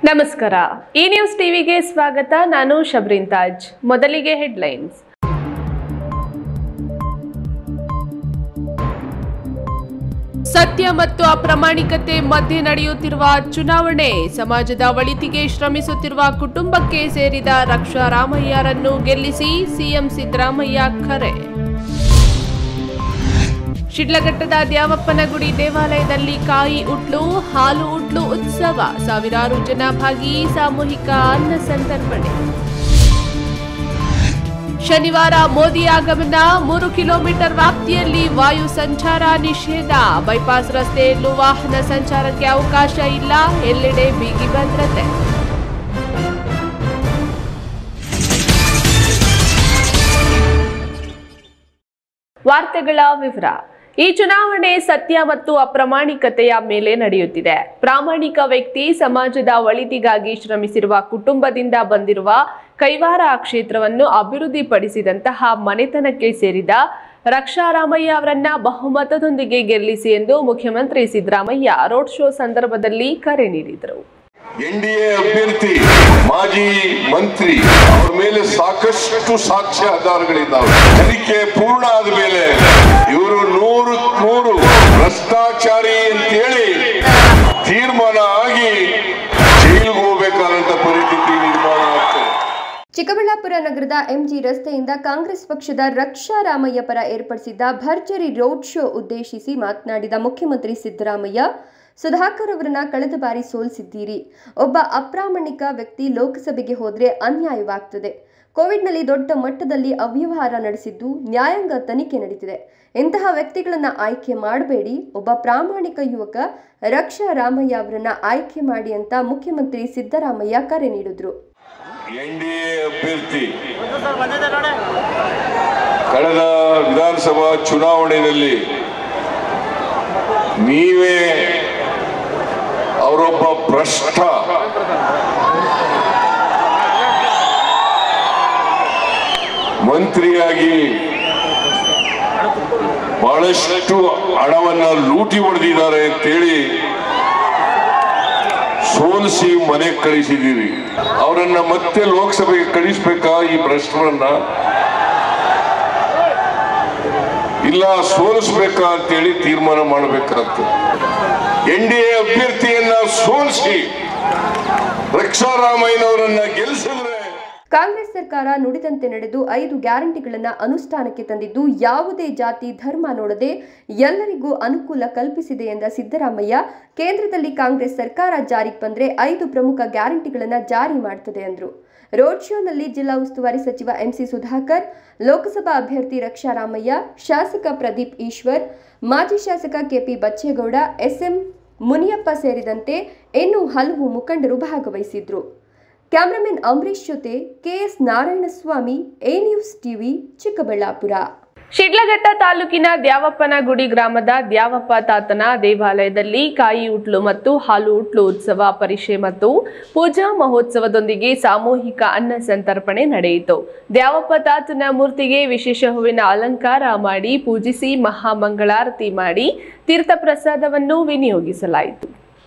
ನಮಸ್ಕಾರ ಈ ನ್ಯೂಸ್ ಟಿವಿಗೆ ಸ್ವಾಗತ ನಾನು ಶಬ್ರಿನ್ ತಾಜ್ ಮೊದಲಿಗೆ ಹೆಡ್ಲೈನ್ಸ್ ಸತ್ಯ ಮತ್ತು ಅಪ್ರಾಮಾಣಿಕತೆ ಮಧ್ಯೆ ನಡೆಯುತ್ತಿರುವ ಚುನಾವಣೆ ಸಮಾಜದ ಒಳಿತಿಗೆ ಶ್ರಮಿಸುತ್ತಿರುವ ಕುಟುಂಬಕ್ಕೆ ಸೇರಿದ ರಕ್ಷಾ ರಾಮಯ್ಯರನ್ನು ಗೆಲ್ಲಿಸಿ ಸಿಎಂ ಸಿದ್ದರಾಮಯ್ಯ ಕರೆ ಶಿಡ್ಲಘಟ್ಟದ ದ್ಯಾವಪ್ಪನಗುಡಿ ದೇವಾಲಯದಲ್ಲಿ ಕಾಯಿ ಉಟ್ಲು ಹಾಲು ಉಟ್ಲು ಉತ್ಸವ ಸಾವಿರಾರು ಜನ ಭಾಗಿ ಸಾಮೂಹಿಕ ಅನ್ನ ಸಂತರ್ಪಣೆ ಶನಿವಾರ ಮೋದಿ ಆಗಮನ 3 ಕಿಲೋಮೀಟರ್ ವ್ಯಾಪ್ತಿಯಲ್ಲಿ ವಾಯು ಸಂಚಾರ ನಿಷೇಧ ಬೈಪಾಸ್ ರಸ್ತೆಯಲ್ಲೂ ವಾಹನ ಸಂಚಾರಕ್ಕೆ ಅವಕಾಶ ಇಲ್ಲ ಎಲ್ಲೆಡೆ ಬಿಗಿ ಭದ್ರತೆ ವಾರ್ತೆಗಳ ವಿವರ ಈ ಚುನಾವಣೆ ಸತ್ಯ ಮತ್ತು ಅಪ್ರಾಮಾಣಿಕತೆಯ ಮೇಲೆ ನಡೆಯುತ್ತಿದೆ. ಪ್ರಾಮಾಣಿಕ ವ್ಯಕ್ತಿ ಸಮಾಜದ ಒಳಿತಿಗಾಗಿ ಶ್ರಮಿಸಿರುವ ಕುಟುಂಬದಿಂದ ಬಂದಿರುವ ಕೈವಾರ ಕ್ಷೇತ್ರವನ್ನು ಅಭಿವೃದ್ಧಿಪಡಿಸಿದಂತಹ ಮನೆತನಕ್ಕೆ ಸೇರಿದ ರಕ್ಷಾ ರಾಮಯ್ಯ ಅವರನ್ನ ಬಹುಮತದೊಂದಿಗೆ ಗೆಲ್ಲಿಸಿ ಎಂದು ಮುಖ್ಯಮಂತ್ರಿ ಸಿದ್ದರಾಮಯ್ಯ ರೋಡ್ ಶೋ ಸಂದರ್ಭದಲ್ಲಿ ಕರೆ ನೀಡಿದರು. ಎನ್ಡಿಎ ಅಭ್ಯರ್ಥಿ ಮಾಜಿ ಮಂತ್ರಿ ಅವರ ಮೇಲೆ ಸಾಕಷ್ಟು ಸಾಕ್ಷ್ಯ ಆಧಾರಗಳಿದ್ದಾವೆ. ತನಿಖೆ ಪೂರ್ಣ ಆದ ಮೇಲೆ ಇವರು 100 ಭ್ರಷ್ಟಾಚಾರಿ ಅಂತೇಳಿ ತೀರ್ಮಾನ ಆಗಿ ಜೈಲಿಗೆ ಹೋಗಬೇಕಾದಂತ ಪರಿಸ್ಥಿತಿ ನಿರ್ಮಾಣ ಆಗ್ತದೆ. ಚಿಕ್ಕಬಳ್ಳಾಪುರ ನಗರದ ಎಂಜಿ ರಸ್ತೆಯಿಂದ ಕಾಂಗ್ರೆಸ್ ಪಕ್ಷದ ರಕ್ಷಾ ರಾಮಯ್ಯ ಪರ ಏರ್ಪಡಿಸಿದ್ದ ಭರ್ಜರಿ ರೋಡ್ ಶೋ ಉದ್ದೇಶಿಸಿ ಮಾತನಾಡಿದ ಮುಖ್ಯಮಂತ್ರಿ ಸಿದ್ದರಾಮಯ್ಯ, ಸುಧಾಕರ್ ಅವರನ್ನ ಕಳೆದ ಬಾರಿ ಸೋಲಿಸಿದ್ದೀರಿ. ಒಬ್ಬ ಅಪ್ರಾಮಾಣಿಕ ವ್ಯಕ್ತಿ ಲೋಕಸಭೆಗೆ ಹೋದ್ರೆ ಅನ್ಯಾಯವಾಗ್ತದೆ. ಕೋವಿಡ್ನಲ್ಲಿ ದೊಡ್ಡ ಮಟ್ಟದಲ್ಲಿ ಅವ್ಯವಹಾರ ನಡೆಸಿದ್ದು ನ್ಯಾಯಾಂಗ ತನಿಖೆ ನಡೀತಿದೆ. ಇಂತಹ ವ್ಯಕ್ತಿಗಳನ್ನ ಆಯ್ಕೆ ಮಾಡಬೇಡಿ. ಒಬ್ಬ ಪ್ರಾಮಾಣಿಕ ಯುವಕ ರಕ್ಷಾ ರಾಮಯ್ಯ ಅವರನ್ನ ಆಯ್ಕೆ ಮಾಡಿ ಅಂತ ಮುಖ್ಯಮಂತ್ರಿ ಸಿದ್ದರಾಮಯ್ಯ ಕರೆ ನೀಡಿದ್ರು. ಎನ್ಡಿಎ ಅಭ್ಯರ್ಥಿ ಕಳೆದ ವಿಧಾನಸಭಾ ಚುನಾವಣೆಯಲ್ಲಿ ನೀವೇ ಅವರೊಬ್ಬ ಭ್ರಷ್ಟ ಮಂತ್ರಿಯಾಗಿ ಬಹಳಷ್ಟು ಹಣವನ್ನ ಲೂಟಿ ಹೊಡೆದಿದ್ದಾರೆ ಅಂತೇಳಿ ಸೋಲಿಸಿ ಮನೆಗೆ ಕಳಿಸಿದ್ದೀರಿ. ಅವರನ್ನ ಮತ್ತೆ ಲೋಕಸಭೆಗೆ ಕಳಿಸ್ಬೇಕಾ ಈ ಭ್ರಷ್ಟರನ್ನ? ಇಲ್ಲ ಸೋಲಿಸ್ಬೇಕಾ ಅಂತೇಳಿ ತೀರ್ಮಾನ ಮಾಡಬೇಕಾಗ್ತದೆ. ಎನ್ಡಿಎ ಅಭ್ಯರ್ಥಿಯನ್ನ ಸೋಲಿಸಿ ರಕ್ಷಾ ರಾಮಯ್ಯನವರನ್ನ ಗೆಲ್ಲಿಸಿದ್ರೆ ಕಾಂಗ್ರೆಸ್ ಸರ್ಕಾರ ನುಡಿದಂತೆ ನಡೆದು 5 ಗ್ಯಾರಂಟಿಗಳನ್ನ ಅನುಷ್ಠಾನಕ್ಕೆ ತಂದಿದ್ದು ಯಾವುದೇ ಜಾತಿ ಧರ್ಮ ನೋಡದೆ ಎಲ್ಲರಿಗೂ ಅನುಕೂಲ ಕಲ್ಪಿಸಿದೆ ಎಂದ ಸಿದ್ದರಾಮಯ್ಯ, ಕೇಂದ್ರದಲ್ಲಿ ಕಾಂಗ್ರೆಸ್ ಸರ್ಕಾರ ಜಾರಿಗೆ ಬಂದ್ರೆ 5 ಪ್ರಮುಖ ಗ್ಯಾರಂಟಿಗಳನ್ನ ಜಾರಿ ಮಾಡ್ತದೆ ಎಂದರು. ರೋಡ್ ಶೋನಲ್ಲಿ ಜಿಲ್ಲಾ ಉಸ್ತುವಾರಿ ಸಚಿವ ಎಂಸಿ ಸುಧಾಕರ್, ಲೋಕಸಭಾ ಅಭ್ಯರ್ಥಿ ರಕ್ಷಾ ರಾಮಯ್ಯ, ಶಾಸಕ ಪ್ರದೀಪ್ ಈಶ್ವರ್, ಮಾಜಿ ಶಾಸಕ ಕೆಪಿ ಬಚ್ಚೇಗೌಡ, ಎಸ್ಎಂ ಮುನಿಯಪ್ಪ ಸೇರಿದಂತೆ ಇನ್ನೂ ಹಲವು ಮುಖಂಡರು ಭಾಗವಹಿಸಿದ್ರು. ಕ್ಯಾಮರಾಮನ್ ಅಂಬರೀಶ್ ಜೊತೆ KS Narayanaswamy, A news TV, Chikkaballapur. Sidlaghatta ತಾಲೂಕಿನ ದ್ಯಾವಪ್ಪನಗುಡಿ ಗ್ರಾಮದ ದ್ಯಾವಪ್ಪ ತಾತನ ದೇವಾಲಯದಲ್ಲಿ ಕಾಯಿ ಉಟ್ಲು ಮತ್ತು ಹಾಲು ಉಟ್ಲು ಉತ್ಸವ ಪರಿಷೆ ಮತ್ತು ಪೂಜಾ ಮಹೋತ್ಸವದೊಂದಿಗೆ ಸಾಮೂಹಿಕ ಅನ್ನ ಸಂತರ್ಪಣೆ ನಡೆಯಿತು. ದ್ಯಾವಪ್ಪ ತಾತನ ಮೂರ್ತಿಗೆ ವಿಶೇಷ ಹೂವಿನ ಅಲಂಕಾರ ಮಾಡಿ ಪೂಜಿಸಿ ಮಹಾಮಂಗಳಾರತಿ ಮಾಡಿ ತೀರ್ಥ ಪ್ರಸಾದವನ್ನು ವಿನಿಯೋಗಿಸಲಾಯಿತು.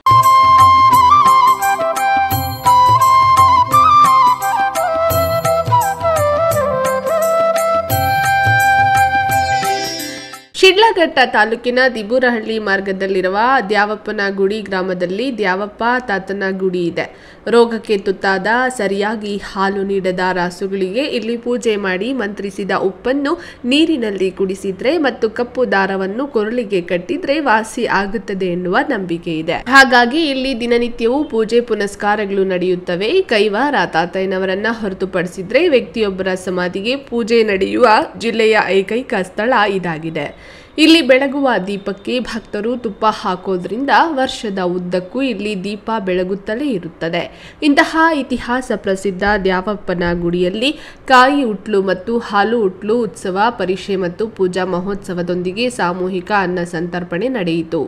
ಶಿಡ್ಲಘಟ್ಟ ತಾಲೂಕಿನ ದಿಬೂರಹಳ್ಳಿ ಮಾರ್ಗದಲ್ಲಿರುವ ದ್ಯಾವಪ್ಪನಗುಡಿ ಗ್ರಾಮದಲ್ಲಿ ದ್ಯಾವಪ್ಪ ತಾತನ ಗುಡಿ ಇದೆ. ರೋಗಕ್ಕೆ ತುತ್ತಾದ, ಸರಿಯಾಗಿ ಹಾಲು ನೀಡದ ರಾಸುಗಳಿಗೆ ಇಲ್ಲಿ ಪೂಜೆ ಮಾಡಿ ಮಂತ್ರಿಸಿದ ಉಪ್ಪನ್ನು ನೀರಿನಲ್ಲಿ ಕುಡಿಸಿದ್ರೆ ಮತ್ತು ಕಪ್ಪು ದಾರವನ್ನು ಕೊರಳಿಗೆ ಕಟ್ಟಿದ್ರೆ ವಾಸಿ ಆಗುತ್ತದೆ ಎನ್ನುವ ನಂಬಿಕೆ ಇದೆ. ಹಾಗಾಗಿ ಇಲ್ಲಿ ದಿನನಿತ್ಯವೂ ಪೂಜೆ ಪುನಸ್ಕಾರಗಳು ನಡೆಯುತ್ತವೆ. ಕೈವಾರ ತಾತಯ್ಯನವರನ್ನ ಹೊರತುಪಡಿಸಿದ್ರೆ ವ್ಯಕ್ತಿಯೊಬ್ಬರ ಸಮಾಧಿಗೆ ಪೂಜೆ ನಡೆಯುವ ಜಿಲ್ಲೆಯ ಏಕೈಕ ಸ್ಥಳ ಇದಾಗಿದೆ. ಇಲ್ಲಿ ಬೆಳಗುವ ದೀಪಕ್ಕೆ ಭಕ್ತರು ತುಪ್ಪ ಹಾಕೋದ್ರಿಂದ ವರ್ಷದ ಉದ್ದಕ್ಕೂ ಇಲ್ಲಿ ದೀಪ ಬೆಳಗುತ್ತಲೇ ಇರುತ್ತದೆ. ಇಂತಹ ಇತಿಹಾಸ ಪ್ರಸಿದ್ಧ ದ್ಯಾವಪ್ಪನ ಗುಡಿಯಲ್ಲಿ ಕಾಯಿ ಉಟ್ಲು ಮತ್ತು ಹಾಲು ಉಟ್ಲು ಉತ್ಸವ ಪರಿಷೆ ಮತ್ತು ಪೂಜಾ ಮಹೋತ್ಸವದೊಂದಿಗೆ ಸಾಮೂಹಿಕ ಅನ್ನ ಸಂತರ್ಪಣೆ ನಡೆಯಿತು.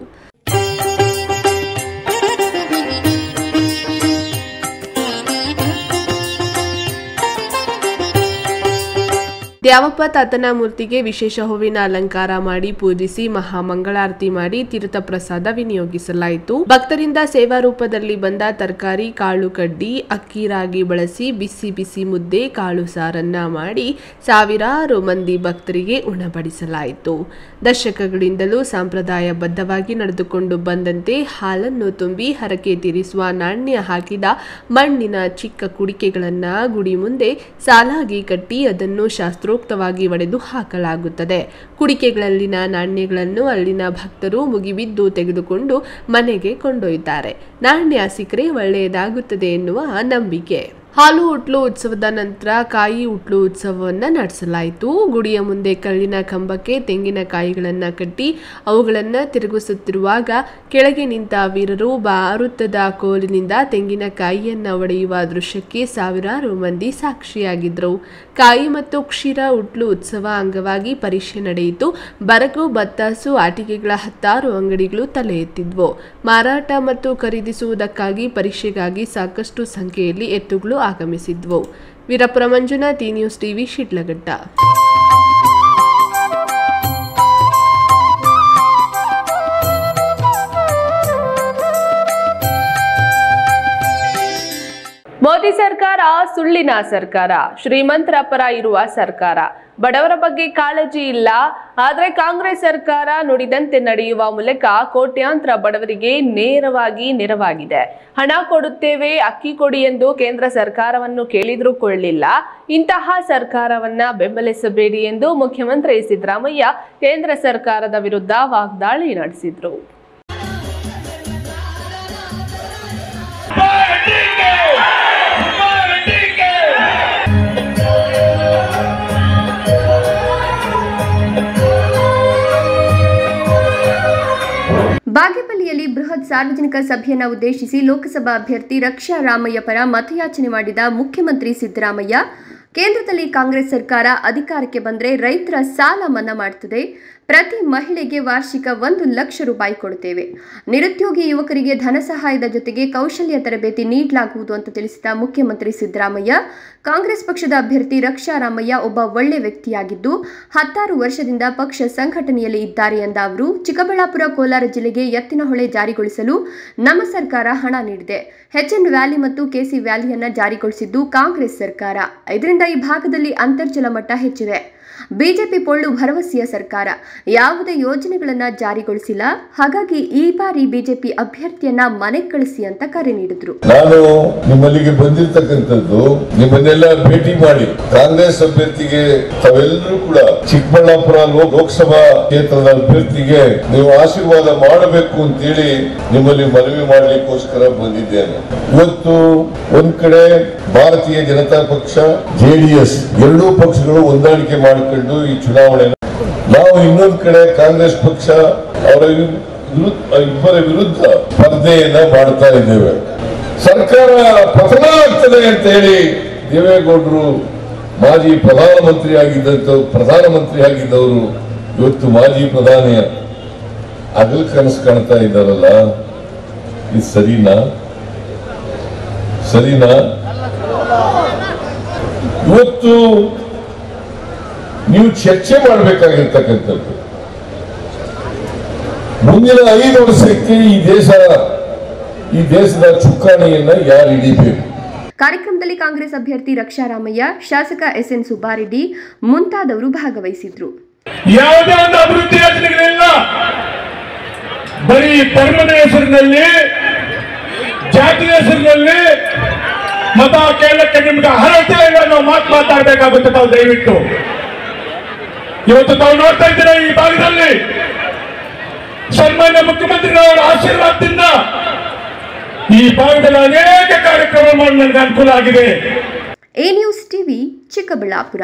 ದ್ಯಾವಪ್ಪ ತಾತನ ಮೂರ್ತಿಗೆ ವಿಶೇಷ ಹೂವಿನ ಅಲಂಕಾರ ಮಾಡಿ ಪೂಜಿಸಿ ಮಹಾಮಂಗಳಾರತಿ ಮಾಡಿ ತೀರ್ಥ ಪ್ರಸಾದ ವಿನಿಯೋಗಿಸಲಾಯಿತು. ಭಕ್ತರಿಂದ ಸೇವಾ ರೂಪದಲ್ಲಿ ಬಂದ ತರಕಾರಿ, ಕಾಳು ಕಡ್ಡಿ, ಅಕ್ಕಿ, ರಾಗಿ ಬಳಸಿ ಬಿಸಿ ಬಿಸಿ ಮುದ್ದೆ, ಕಾಳು ಸಾರನ್ನ ಮಾಡಿ ಸಾವಿರಾರು ಮಂದಿ ಭಕ್ತರಿಗೆ ಉಣಬಡಿಸಲಾಯಿತು. ದಶಕಗಳಿಂದಲೂ ಸಂಪ್ರದಾಯಬದ್ಧವಾಗಿ ನಡೆದುಕೊಂಡು ಬಂದಂತೆ ಹಾಲನ್ನು ತುಂಬಿ ಹರಕೆ ತೀರಿಸುವ ನಾಣ್ಯ ಹಾಕಿದ ಮಣ್ಣಿನ ಚಿಕ್ಕ ಕುಡಿಕೆಗಳನ್ನ ಗುಡಿ ಮುಂದೆ ಸಾಲಾಗಿ ಕಟ್ಟಿ ಅದನ್ನು ಶಾಸ್ತ್ರೋಕ್ತವಾಗಿ ಒಡೆದು ಹಾಕಲಾಗುತ್ತದೆ. ಕುಡಿಕೆಗಳಲ್ಲಿನ ನಾಣ್ಯಗಳನ್ನು ಅಲ್ಲಿನ ಭಕ್ತರು ಮುಗಿಬಿದ್ದು ತೆಗೆದುಕೊಂಡು ಮನೆಗೆ ಕೊಂಡೊಯ್ತಾರೆ. ನಾಣ್ಯ ಸಿಕ್ಕರೆ ಒಳ್ಳೆಯದಾಗುತ್ತದೆ ಎನ್ನುವ ನಂಬಿಕೆ. ಹಾಲು ಉಟ್ಲು ಉತ್ಸವದ ನಂತರ ಕಾಯಿ ಉಟ್ಲು ಉತ್ಸವವನ್ನು ನಡೆಸಲಾಯಿತು. ಗುಡಿಯ ಮುಂದೆ ಕಲ್ಲಿನ ಕಂಬಕ್ಕೆ ತೆಂಗಿನಕಾಯಿಗಳನ್ನು ಕಟ್ಟಿ ಅವುಗಳನ್ನು ತಿರುಗಿಸುತ್ತಿರುವಾಗ ಕೆಳಗೆ ನಿಂತ ವೀರರು ಭಾರತದ ಕೋಲಿನಿಂದ ತೆಂಗಿನಕಾಯಿಯನ್ನು ಒಡೆಯುವ ದೃಶ್ಯಕ್ಕೆ ಸಾವಿರಾರು ಮಂದಿ ಸಾಕ್ಷಿಯಾಗಿದ್ದರು. ಕಾಯಿ ಮತ್ತು ಕ್ಷೀರ ಉಟ್ಲು ಉತ್ಸವ ಅಂಗವಾಗಿ ಪರೀಕ್ಷೆ ನಡೆಯಿತು. ಬರಗು, ಬತ್ತಾಸು, ಆಟಿಕೆಗಳ 10 ಅಂಗಡಿಗಳು ತಲೆ ಎತ್ತಿದ್ವು. ಮಾರಾಟ ಮತ್ತು ಖರೀದಿಸುವುದಕ್ಕಾಗಿ ಪರೀಕ್ಷೆಗಾಗಿ ಸಾಕಷ್ಟು ಸಂಖ್ಯೆಯಲ್ಲಿ ಎತ್ತುಗಳು ಆಗಮಿಸಿದ್ವು. ವೀರಪುರ ಮಂಜುನಾಥ್, ಈ ನ್ಯೂಸ್ ಟಿವಿ, ಶಿಡ್ಲಘಟ್ಟ. ಮೋದಿ ಸರ್ಕಾರ ಸುಳ್ಳಿನ ಸರ್ಕಾರ, ಶ್ರೀಮಂತರ ಪರ ಇರುವ ಸರ್ಕಾರ, ಬಡವರ ಬಗ್ಗೆ ಕಾಳಜಿ ಇಲ್ಲ. ಆದರೆ ಕಾಂಗ್ರೆಸ್ ಸರ್ಕಾರ ನುಡಿದಂತೆ ನಡೆಯುವ ಮೂಲಕ ಕೋಟ್ಯಾಂತರ ಬಡವರಿಗೆ ನೇರವಾಗಿ ನೆರವಾಗಿದೆ. ಹಣ ಕೊಡುತ್ತೇವೆ, ಅಕ್ಕಿ ಕೊಡಿ ಎಂದು ಕೇಂದ್ರ ಸರ್ಕಾರವನ್ನು ಕೇಳಿದ್ರೂ ಕೊಳ್ಳಿಲ್ಲ. ಇಂತಹ ಸರ್ಕಾರವನ್ನ ಬೆಂಬಲಿಸಬೇಡಿ ಎಂದು ಮುಖ್ಯಮಂತ್ರಿ ಸಿದ್ದರಾಮಯ್ಯ ಕೇಂದ್ರ ಸರ್ಕಾರದ ವಿರುದ್ಧ ವಾಗ್ದಾಳಿ ನಡೆಸಿದ್ರು. ಬಾಗೇಪಲ್ಲಿಯಲ್ಲಿ ಬೃಹತ್ ಸಾರ್ವಜನಿಕ ಸಭೆಯನ್ನು ಉದ್ದೇಶಿಸಿ ಲೋಕಸಭಾ ಅಭ್ಯರ್ಥಿ ರಕ್ಷಾ ರಾಮಯ್ಯ ಪರ ಮತಯಾಚನೆ ಮಾಡಿದ ಮುಖ್ಯಮಂತ್ರಿ ಸಿದ್ದರಾಮಯ್ಯ, ಕೇಂದ್ರದಲ್ಲಿ ಕಾಂಗ್ರೆಸ್ ಸರ್ಕಾರ ಅಧಿಕಾರಕ್ಕೆ ಬಂದರೆ ರೈತರ ಸಾಲ ಮನ್ನಾ ಮಾಡುತ್ತದೆ, ಪ್ರತಿ ಮಹಿಳೆಗೆ ವಾರ್ಷಿಕ 1 ಲಕ್ಷ ರೂಪಾಯಿ ಕೊಡುತ್ತೇವೆ, ನಿರುದ್ಯೋಗಿ ಯುವಕರಿಗೆ ಧನ ಸಹಾಯದ ಜೊತೆಗೆ ಕೌಶಲ್ಯ ತರಬೇತಿ ನೀಡಲಾಗುವುದು ಅಂತ ತಿಳಿಸಿದ ಮುಖ್ಯಮಂತ್ರಿ ಸಿದ್ದರಾಮಯ್ಯ, ಕಾಂಗ್ರೆಸ್ ಪಕ್ಷದ ಅಭ್ಯರ್ಥಿ ರಕ್ಷಾ ರಾಮಯ್ಯ ಒಬ್ಬ ಒಳ್ಳೆ ವ್ಯಕ್ತಿಯಾಗಿದ್ದು 16 ವರ್ಷದಿಂದ ಪಕ್ಷ ಸಂಘಟನೆಯಲ್ಲಿ ಇದ್ದಾರೆ ಎಂದ ಅವರು, ಚಿಕ್ಕಬಳ್ಳಾಪುರ, ಕೋಲಾರ ಜಿಲ್ಲೆಗೆ ಎತ್ತಿನಹೊಳೆ ಜಾರಿಗೊಳಿಸಲು ನಮ್ಮ ಸರ್ಕಾರ ಹಣ ನೀಡಿದೆ. HN ವ್ಯಾಲಿ ಮತ್ತು KC ವ್ಯಾಲಿಯನ್ನ ಜಾರಿಗೊಳಿಸಿದ್ದು ಕಾಂಗ್ರೆಸ್ ಸರ್ಕಾರ. ಇದರಿಂದ ಈ ಭಾಗದಲ್ಲಿ ಅಂತರ್ಜಲ ಮಟ್ಟ ಹೆಚ್ಚಿದೆ. ಬಿಜೆಪಿ ಪೊಳ್ಳು ಭರವಸೆಯ ಸರ್ಕಾರ, ಯಾವುದೇ ಯೋಜನೆಗಳನ್ನ ಜಾರಿಗೊಳಿಸಿಲ್ಲ. ಹಾಗಾಗಿ ಈ ಬಾರಿ ಬಿಜೆಪಿ ಅಭ್ಯರ್ಥಿಯನ್ನ ಮನೆಗೆ ಕಳಿಸಿ ಅಂತ ಕರೆ ನೀಡಿದ್ರು. ನಾನು ನಿಮ್ಮಲ್ಲಿಗೆ ಬಂದಿರತಕ್ಕಂಥದ್ದು ನಿಮ್ಮನ್ನೆಲ್ಲ ಭೇಟಿ ಮಾಡಿ ಕಾಂಗ್ರೆಸ್ ಅಭ್ಯರ್ಥಿಗೆ ತಾವೆಲ್ಲರೂ ಕೂಡ ಚಿಕ್ಕಬಳ್ಳಾಪುರ ಲೋಕಸಭಾ ಕ್ಷೇತ್ರದ ಅಭ್ಯರ್ಥಿಗೆ ನೀವು ಆಶೀರ್ವಾದ ಮಾಡಬೇಕು ಅಂತೇಳಿ ನಿಮ್ಮಲ್ಲಿ ಮನವಿ ಮಾಡಲಿಕ್ಕೋಸ್ಕರ ಬಂದಿದ್ದೇನೆ. ಇವತ್ತು ಒಂದ್ ಕಡೆ ಭಾರತೀಯ ಜನತಾ ಪಕ್ಷ, JDS ಎರಡೂ ಪಕ್ಷಗಳು ಹೊಂದಾಣಿಕೆ ಮಾಡಿಕೊಂಡು ಈ ಚುನಾವಣೆ, ನಾವು ಇನ್ನೊಂದು ಕಡೆ ಕಾಂಗ್ರೆಸ್ ಪಕ್ಷ ಅವರ ಇಬ್ಬರ ವಿರುದ್ಧ ಸ್ಪರ್ಧೆಯನ್ನ ಮಾಡ್ತಾ ಇದ್ದೇವೆ. ಸರ್ಕಾರ ಪತನ ಆಗ್ತದೆ ಅಂತ ಹೇಳಿ ದೇವೇಗೌಡರು ಮಾಜಿ ಪ್ರಧಾನಮಂತ್ರಿ ಆಗಿದ್ದವರು ಇವತ್ತು ಮಾಜಿ ಪ್ರಧಾನಿಯ ಅಗಲ್ ಕನಸು ಕಾಣ್ತಾ ಇದ್ದಾರಲ್ಲ, ಇದು ಸರಿನಾ? ಇವತ್ತು ನೀವು ಚರ್ಚೆ ಮಾಡಬೇಕಾಗಿರ್ತಕ್ಕಂಥದ್ದು ಮುಂದಿನ 5 ವರ್ಷಕ್ಕೆ ಈ ದೇಶದ ಚುಕ್ಕಾಣಿಯನ್ನ ಯಾರು ಹಿಡಿಬೇಕು. ಕಾರ್ಯಕ್ರಮದಲ್ಲಿ ಕಾಂಗ್ರೆಸ್ ಅಭ್ಯರ್ಥಿ ರಕ್ಷಾ ರಾಮಯ್ಯ, ಶಾಸಕ SN ಸುಬ್ಬಾರೆಡ್ಡಿ ಮುಂತಾದವರು ಭಾಗವಹಿಸಿದ್ರು. ಯಾವುದೇ ಒಂದು ಅಭಿವೃದ್ಧಿ ಯೋಜನೆಗಳಿಲ್ಲ, ಬರೀ ಧರ್ಮದ ಹೆಸರಿನಲ್ಲಿ, ಜಾತಿಯ ಹೆಸರಿನಲ್ಲಿ ಮತ ಕೇಳಕ್ಕೆ ನಿಮ್ಗೆ ಅರ್ಹತೆ ಇಲ್ಲ. ನಾವು ಮಾತಾಡಬೇಕಾಗುತ್ತೆ. ತಾವು ದಯವಿಟ್ಟು ಇವತ್ತು ತಾವು ನೋಡ್ತಾ ಇದ್ದೀರಾ, ಈ ಭಾಗದಲ್ಲಿ ಸನ್ಮಾನ್ಯ ಮುಖ್ಯಮಂತ್ರಿಗಳವರ ಆಶೀರ್ವಾದದಿಂದ ಈ ಭಾಗದಲ್ಲಿ ಅನೇಕ ಕಾರ್ಯಕ್ರಮ ಮಾಡಿ ನನಗೆ ಅನುಕೂಲ ಆಗಿದೆ. A news TV, Chikkaballapur.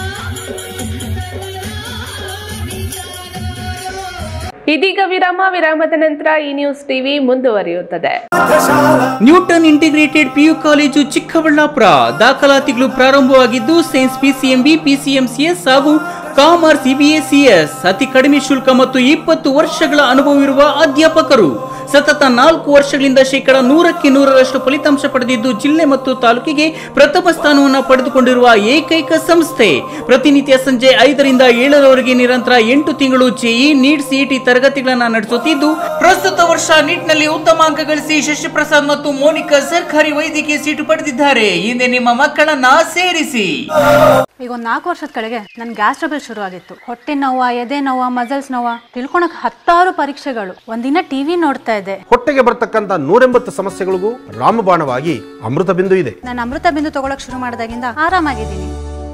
ಇದೀಗ ವಿರಾಮದ ನಂತರ ಈ ನ್ಯೂಸ್ ಟಿವಿ ಮುಂದುವರಿಯುತ್ತದೆ. Newton integrated PU college Chikkaballapur ದಾಖಲಾತಿಗಳು ಪ್ರಾರಂಭವಾಗಿದ್ದು ಸೈನ್ಸ್ PCMB, PCMCS ಹಾಗೂ ಕಾಮರ್ಸ್ EBA CS ಅತಿ ಕಡಿಮೆ ಶುಲ್ಕ ಮತ್ತು 20 ವರ್ಷಗಳ ಅನುಭವವಿರುವ ಅಧ್ಯಾಪಕರು. ಸತತ 4 ವರ್ಷಗಳಿಂದ 100% ಫಲಿತಾಂಶ ಪಡೆದಿದ್ದು ಜಿಲ್ಲೆ ಮತ್ತು ತಾಲೂಕಿಗೆ ಪ್ರಥಮ ಸ್ಥಾನವನ್ನು ಪಡೆದುಕೊಂಡಿರುವ ಏಕೈಕ ಸಂಸ್ಥೆ. ಪ್ರತಿನಿತ್ಯ ಸಂಜೆ 5 ರಿಂದ 7 ರವರೆಗೆ ನಿರಂತರ 8 ತಿಂಗಳು ಜೆಇ, ನೀಟ್, ಸಿಇಟಿ ತರಗತಿಗಳನ್ನು ನಡೆಸುತ್ತಿದ್ದು ಪ್ರಸ್ತುತ ವರ್ಷ ನೀಟ್ನಲ್ಲಿ ಉತ್ತಮ ಅಂಕ ಗಳಿಸಿ ಶಶಿಪ್ರಸಾದ್ ಮತ್ತು ಮೋನಿಕಾ ಸರ್ಕಾರಿ ವೈದ್ಯಕೀಯ ಸೀಟು ಪಡೆದಿದ್ದಾರೆ. ಹಿಂದೆ ನಿಮ್ಮ ಮಕ್ಕಳನ್ನ ಸೇರಿಸಿ. ಈಗ ಒಂದು 4 ವರ್ಷದ ಕೆಳಗೆ ನನ್ನ ಗ್ಯಾಸ್ ಟ್ರಬಲ್ ಶುರು ಆಗಿತ್ತು. ಹೊಟ್ಟೆ ನೋವು, ಎದೆ ನೋವು, ಮಸಲ್ಸ್ ನೋವು ತಿಳ್ಕೊಳಕ್ 10 ಪರೀಕ್ಷೆಗಳು. ಒಂದಿನ ಟಿವಿ ನೋಡ್ತಾ ಇದ್ದೆ. ಹೊಟ್ಟೆಗೆ ಬರ್ತಕ್ಕಂಥ 180 ಸಮಸ್ಯೆಗಳಿಗೂ ರಾಮಬಾಣವಾಗಿ ಅಮೃತ ಬಿಂದು ಇದೆ. ನಾನು ಅಮೃತ ಬಿಂದು ತಗೊಳಕ್ ಶುರು ಮಾಡಿದಾಗಿಂದ ಆರಾಮಾಗಿದ್ದೀನಿ.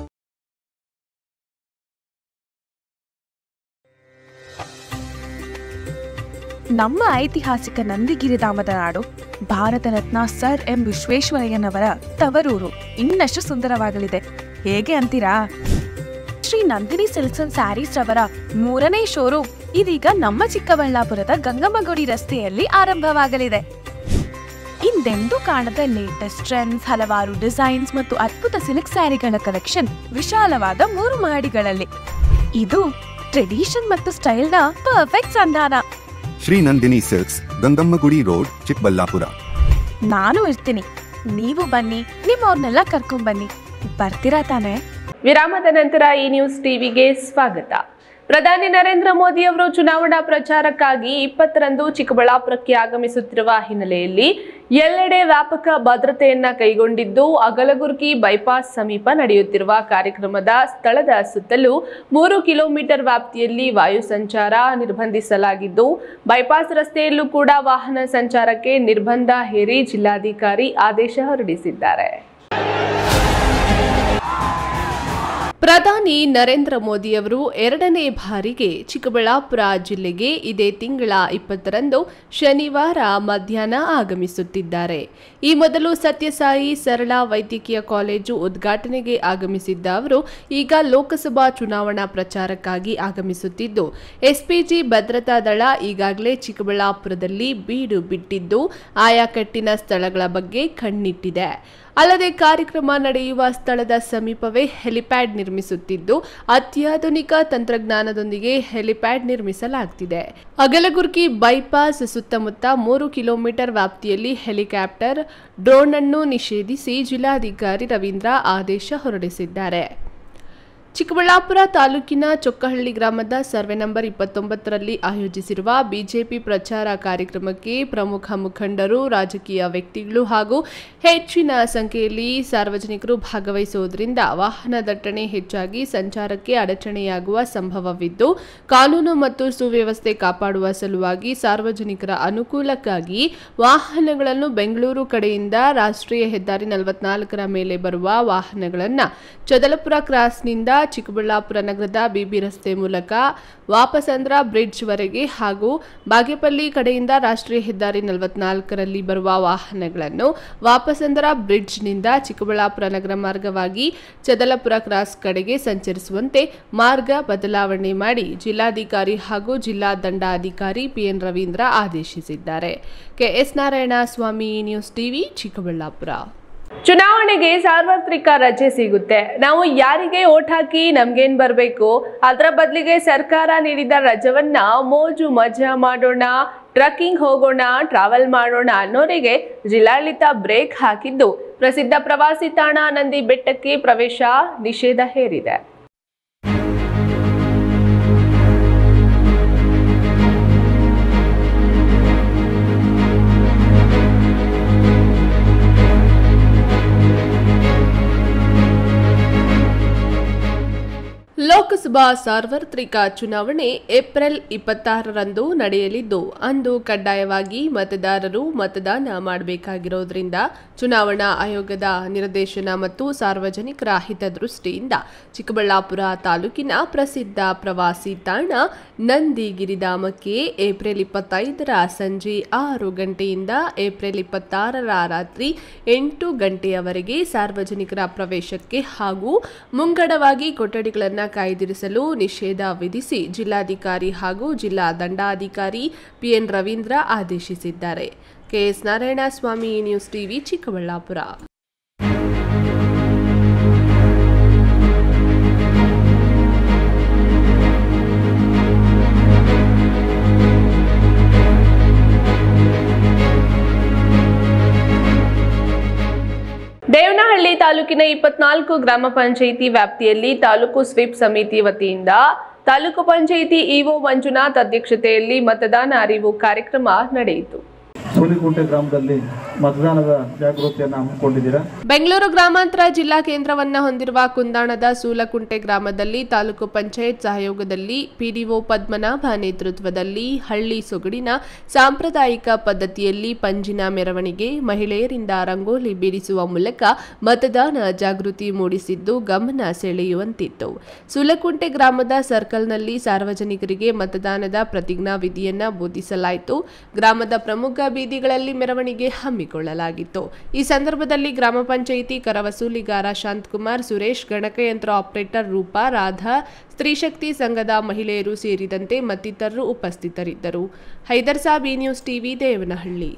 ನಮ್ಮ ಐತಿಹಾಸಿಕ ನಂದಿಗಿರಿಧಾಮದ ನಾಡು, ಭಾರತ ರತ್ನ ಸರ್ ಎಂ ವಿಶ್ವೇಶ್ವರಯ್ಯನವರ ತವರೂರು ಇನ್ನಷ್ಟು ಸುಂದರವಾಗಲಿದೆ. ಹೇಗೆ ಅಂತೀರಾ? Shri Nandini silks and sarees ರವರ 3ನೇ ಶೋರೂಮ್ ಇದೀಗ ನಮ್ಮ ಚಿಕ್ಕಬಳ್ಳಾಪುರದ ಗಂಗಮ್ಮಗುಡಿ ರಸ್ತೆಯಲ್ಲಿ ಆರಂಭವಾಗಲಿದೆ. ಹಿಂದೆಂದೂ ಕಾಣದ ಲೇಟೆಸ್ಟ್ ಟ್ರೆಂಡ್ಸ್, ಹಲವಾರು ಡಿಸೈನ್ಸ್ ಮತ್ತು ಅದ್ಭುತ ಸಿಲ್ಕ್ ಸ್ಯಾರಿಗಳ ಕಲೆಕ್ಷನ್ ವಿಶಾಲವಾದ 3 ಮಹಡಿಗಳಲ್ಲಿ. ಇದು ಟ್ರೆಡಿಷನ್ ಮತ್ತು ಸ್ಟೈಲ್ನ ಪರ್ಫೆಕ್ಟ್ ಸಂಧಾನ. Shri Nandini silks, Gangammagudi road, Chikkaballapur. ನಾನು ಇರ್ತೀನಿ, ನೀವು ಬನ್ನಿ, ನಿಮ್ಮವ್ರನ್ನೆಲ್ಲ ಕರ್ಕೊಂಡ್ ಬರ್ತೀರಾ ತಾನೆ? ವಿರಾಮದ ನಂತರ ಈ ನ್ಯೂಸ್ ಟಿವಿಗೆ ಸ್ವಾಗತ. ಪ್ರಧಾನಿ ನರೇಂದ್ರ ಮೋದಿ ಅವರು ಚುನಾವಣಾ ಪ್ರಚಾರಕ್ಕಾಗಿ 20ರಂದು ಚಿಕ್ಕಬಳ್ಳಾಪುರಕ್ಕೆ ಆಗಮಿಸುತ್ತಿರುವ ಹಿನ್ನೆಲೆಯಲ್ಲಿ ಎಲ್ಲೆಡೆ ವ್ಯಾಪಕ ಭದ್ರತೆಯನ್ನ ಕೈಗೊಂಡಿದ್ದು, ಅಗಲಗುರ್ಕಿ ಬೈಪಾಸ್ ಸಮೀಪ ನಡೆಯುತ್ತಿರುವ ಕಾರ್ಯಕ್ರಮದ ಸ್ಥಳದ ಸುತ್ತಲೂ 3 ಕಿಲೋಮೀಟರ್ ವ್ಯಾಪ್ತಿಯಲ್ಲಿ ವಾಯು ಸಂಚಾರ ನಿರ್ಬಂಧಿಸಲಾಗಿದ್ದು, ಬೈಪಾಸ್ ರಸ್ತೆಯಲ್ಲೂ ಕೂಡ ವಾಹನ ಸಂಚಾರಕ್ಕೆ ನಿರ್ಬಂಧ ಹೇರಿ ಜಿಲ್ಲಾಧಿಕಾರಿ ಆದೇಶ ಹೊರಡಿಸಿದ್ದಾರೆ. ಪ್ರಧಾನಿ ನರೇಂದ್ರ ಮೋದಿ ಅವರು 2ನೇ ಬಾರಿಗೆ ಚಿಕ್ಕಬಳ್ಳಾಪುರ ಜಿಲ್ಲೆಗೆ ಇದೇ ತಿಂಗಳ 20ರಂದು ಶನಿವಾರ ಮಧ್ಯಾಹ್ನ ಆಗಮಿಸುತ್ತಿದ್ದಾರೆ. ಈ ಮೊದಲು ಸತ್ಯಸಾಯಿ ಸರಳ ವೈದ್ಯಕೀಯ ಕಾಲೇಜು ಉದ್ಘಾಟನೆಗೆ ಆಗಮಿಸಿದ್ದ ಅವರು ಈಗ ಲೋಕಸಭಾ ಚುನಾವಣಾ ಪ್ರಚಾರಕ್ಕಾಗಿ ಆಗಮಿಸುತ್ತಿದ್ದು, ಎಸ್ಪಿಜಿ ಭದ್ರತಾ ದಳ ಈಗಾಗಲೇ ಚಿಕ್ಕಬಳ್ಳಾಪುರದಲ್ಲಿ ಬೀಡು ಬಿಟ್ಟಿದ್ದು, ಆಯಾಕಟ್ಟಿನ ಸ್ಥಳಗಳ ಬಗ್ಗೆ ಕಣ್ಣಿಟ್ಟಿದೆ. ಅಲ್ಲದೆ ಕಾರ್ಯಕ್ರಮ ನಡೆಯುವ ಸ್ಥಳದ ಸಮೀಪವೇ ಹೆಲಿಪ್ಯಾಡ್ ನಿರ್ಮಿಸುತ್ತಿದ್ದು, ಅತ್ಯಾಧುನಿಕ ತಂತ್ರಜ್ಞಾನದೊಂದಿಗೆ ಹೆಲಿಪ್ಯಾಡ್ ನಿರ್ಮಿಸಲಾಗುತ್ತಿದೆ. ಅಗಲಗುರ್ಕಿ ಬೈಪಾಸ್ ಸುತ್ತಮುತ್ತ 3 ಕಿಲೋಮೀಟರ್ ವ್ಯಾಪ್ತಿಯಲ್ಲಿ ಹೆಲಿಕಾಪ್ಟರ್, ಡ್ರೋನ್ ಅನ್ನು ನಿಷೇಧಿಸಿ ಜಿಲ್ಲಾಧಿಕಾರಿ ರವೀಂದ್ರ ಆದೇಶ ಹೊರಡಿಸಿದ್ದಾರೆ. ಚಿಕ್ಕಬಳ್ಳಾಪುರ ತಾಲೂಕಿನ ಚೊಕ್ಕಹಳ್ಳಿ ಗ್ರಾಮದ ಸರ್ವೆ ನಂಬರ್ 29ರಲ್ಲಿ ಆಯೋಜಿಸಿರುವ ಬಿಜೆಪಿ ಪ್ರಚಾರ ಕಾರ್ಯಕ್ರಮಕ್ಕೆ ಪ್ರಮುಖ ಮುಖಂಡರು, ರಾಜಕೀಯ ವ್ಯಕ್ತಿಗಳು ಹಾಗೂ ಹೆಚ್ಚಿನ ಸಂಖ್ಯೆಯಲ್ಲಿ ಸಾರ್ವಜನಿಕರು ಭಾಗವಹಿಸುವುದರಿಂದ ವಾಹನ ದಟ್ಟಣೆ ಹೆಚ್ಚಾಗಿ ಸಂಚಾರಕ್ಕೆ ಅಡಚಣೆಯಾಗುವ ಸಂಭವವಿದ್ದು, ಕಾನೂನು ಮತ್ತು ಸುವ್ಯವಸ್ಥೆ ಕಾಪಾಡುವ ಸಲುವಾಗಿ ಸಾರ್ವಜನಿಕರ ಅನುಕೂಲಕ್ಕಾಗಿ ವಾಹನಗಳನ್ನು ಬೆಂಗಳೂರು ಕಡೆಯಿಂದ ರಾಷ್ಟ್ರೀಯ ಹೆದ್ದಾರಿ 44ರ ಮೇಲೆ ಬರುವ ವಾಹನಗಳನ್ನು ಚದಲಪುರ ಕ್ರಾಸ್ನಿಂದ ಚಿಕ್ಕಬಳ್ಳಾಪುರ ನಗರದ ಬಿಬಿ ರಸ್ತೆ ಮೂಲಕ ವಾಪಸಂದ್ರ ಬ್ರಿಡ್ಜ್ ವರೆಗೆ ಹಾಗೂ ಬಾಗೇಪಲ್ಲಿ ಕಡೆಯಿಂದ ರಾಷ್ಟ್ರೀಯ ಹೆದ್ದಾರಿ 44ರಲ್ಲಿ ಬರುವ ವಾಹನಗಳನ್ನು ವಾಪಸಂದ್ರ ಬ್ರಿಡ್ಜ್ನಿಂದ ಚಿಕ್ಕಬಳ್ಳಾಪುರ ನಗರ ಮಾರ್ಗವಾಗಿ ಚದಲಪುರ ಕ್ರಾಸ್ ಕಡೆಗೆ ಸಂಚರಿಸುವಂತೆ ಮಾರ್ಗ ಬದಲಾವಣೆ ಮಾಡಿ ಜಿಲ್ಲಾಧಿಕಾರಿ ಹಾಗೂ ಜಿಲ್ಲಾ ದಂಡಾಧಿಕಾರಿ ಪಿಎನ್ ರವೀಂದ್ರ ಆದೇಶಿಸಿದ್ದಾರೆ. KS Narayana Swamy, news TV, Chikkaballapur. ಚುನಾವಣೆಗೆ ಸಾರ್ವತ್ರಿಕ ರಜೆ ಸಿಗುತ್ತೆ. ನಾವು ಯಾರಿಗೆ ಓಟ್ ಹಾಕಿ ನಮ್ಗೇನ್ ಬರಬೇಕು, ಅದರ ಬದಲಿಗೆ ಸರ್ಕಾರ ನೀಡಿದ ರಜವನ್ನ ಮೋಜು ಮಜಾ ಮಾಡೋಣ, ಟ್ರಕ್ಕಿಂಗ್ ಹೋಗೋಣ, ಟ್ರಾವೆಲ್ ಮಾಡೋಣ ಅನ್ನೋರಿಗೆ ಜಿಲ್ಲಾಡಳಿತ ಬ್ರೇಕ್ ಹಾಕಿದ್ದು, ಪ್ರಸಿದ್ಧ ಪ್ರವಾಸಿ ತಾಣ ನಂದಿ ಬೆಟ್ಟಕ್ಕೆ ಪ್ರವೇಶ ನಿಷೇಧ ಹೇರಿದೆ. ಲೋಕಸಭಾ ಸಾರ್ವತ್ರಿಕ ಚುನಾವಣೆ ಏಪ್ರಿಲ್ 26ರಂದು ನಡೆಯಲಿದ್ದು, ಅಂದು ಕಡ್ಡಾಯವಾಗಿ ಮತದಾರರು ಮತದಾನ ಮಾಡಬೇಕಾಗಿರೋದ್ರಿಂದ ಚುನಾವಣಾ ಆಯೋಗದ ನಿರ್ದೇಶನ ಮತ್ತು ಸಾರ್ವಜನಿಕರ ಹಿತದೃಷ್ಟಿಯಿಂದ ಚಿಕ್ಕಬಳ್ಳಾಪುರ ತಾಲೂಕಿನ ಪ್ರಸಿದ್ಧ ಪ್ರವಾಸಿ ತಾಣ ನಂದಿಗಿರಿಧಾಮಕ್ಕೆ ಏಪ್ರಿಲ್ 25ರ ಸಂಜೆ 6 ಗಂಟೆಯಿಂದ ಏಪ್ರಿಲ್ 26ರ ರಾತ್ರಿ 8 ಗಂಟೆಯವರೆಗೆ ಸಾರ್ವಜನಿಕರ ಪ್ರವೇಶಕ್ಕೆ ಹಾಗೂ ಮುಂಗಡವಾಗಿ ಕೊಠಡಿಗಳನ್ನು ಕಾಯ್ದಿರಿಸಲು ನಿಷೇಧ ವಿಧಿಸಿ ಜಿಲ್ಲಾಧಿಕಾರಿ ಹಾಗೂ ಜಿಲ್ಲಾ ದಂಡಾಧಿಕಾರಿ ಪಿಎನ್ ರವೀಂದ್ರ ಆದೇಶಿಸಿದ್ದಾರೆ. KS Narayana Swamy, news TV, Chikkaballapur. ತಾಲೂಕಿನ 24 ಗ್ರಾಮ ಪಂಚಾಯಿತಿ ವ್ಯಾಪ್ತಿಯಲ್ಲಿ ತಾಲೂಕು ಸ್ವೀಪ್ ಸಮಿತಿ ವತಿಯಿಂದ ತಾಲೂಕು ಪಂಚಾಯಿತಿ ಇಒ ಮಂಜುನಾಥ್ ಅಧ್ಯಕ್ಷತೆಯಲ್ಲಿ ಮತದಾನ ಅರಿವು ಕಾರ್ಯಕ್ರಮ ನಡೆಯಿತು. ಸೂಲಿಕುಂಟೆ ಗ್ರಾಮದಲ್ಲಿ ಮತದಾನದ ಜಾಗೃತಿಯನ್ನು ಹಮ್ಮಿಕೊಂಡಿದ್ದೀರಾ. ಬೆಂಗಳೂರು ಗ್ರಾಮಾಂತರ ಜಿಲ್ಲಾ ಕೇಂದ್ರವನ್ನ ಹೊಂದಿರುವ ಕುಂದಾಣದ ಸೂಲಕುಂಟೆ ಗ್ರಾಮದಲ್ಲಿ ತಾಲೂಕು ಪಂಚಾಯತ್ ಸಹಯೋಗದಲ್ಲಿ ಪಿಡಿಒ ಪದ್ಮನಾಭ ನೇತೃತ್ವದಲ್ಲಿ ಹಳ್ಳಿ ಸೊಗಡಿನ ಸಾಂಪ್ರದಾಯಿಕ ಪದ್ಧತಿಯಲ್ಲಿ ಪಂಜಿನ ಮೆರವಣಿಗೆ, ಮಹಿಳೆಯರಿಂದ ರಂಗೋಲಿ ಬಿಡಿಸುವ ಮೂಲಕ ಮತದಾನ ಜಾಗೃತಿ ಮೂಡಿಸಿದ್ದು ಗಮನ ಸೆಳೆಯುವಂತಿತ್ತು. ಸೂಲಕುಂಟೆ ಗ್ರಾಮದ ಸರ್ಕಲ್ನಲ್ಲಿ ಸಾರ್ವಜನಿಕರಿಗೆ ಮತದಾನದ ಪ್ರತಿಜ್ಞಾ ವಿಧಿಯನ್ನ ಬೋಧಿಸಲಾಯಿತು. ಗ್ರಾಮದ ಪ್ರಮುಖ ಬೀದಿಗಳಲ್ಲಿ ಮೆರವಣಿಗೆ ಹಮ್ಮಿಕೊಳ್ಳಲಾಗಿತ್ತು. ಈ ಸಂದರ್ಭದಲ್ಲಿ ಗ್ರಾಮ ಪಂಚಾಯಿತಿ ಕರ ವಸೂಲಿಗಾರ ಶಾಂತಕುಮಾರ್, ಸುರೇಶ್, ಗಣಕಯಂತ್ರ ಆಪರೇಟರ್ ರೂಪಾ, ರಾಧಾ, ಸ್ತ್ರೀಶಕ್ತಿ ಸಂಘದ ಮಹಿಳೆಯರು ಸೇರಿದಂತೆ ಮತ್ತಿತರರು ಉಪಸ್ಥಿತರಿದ್ದರು. ಹೈದರ್ ಸಾಬ್, ಈ ನ್ಯೂಸ್ ಟಿವಿ, ದೇವನಹಳ್ಳಿ.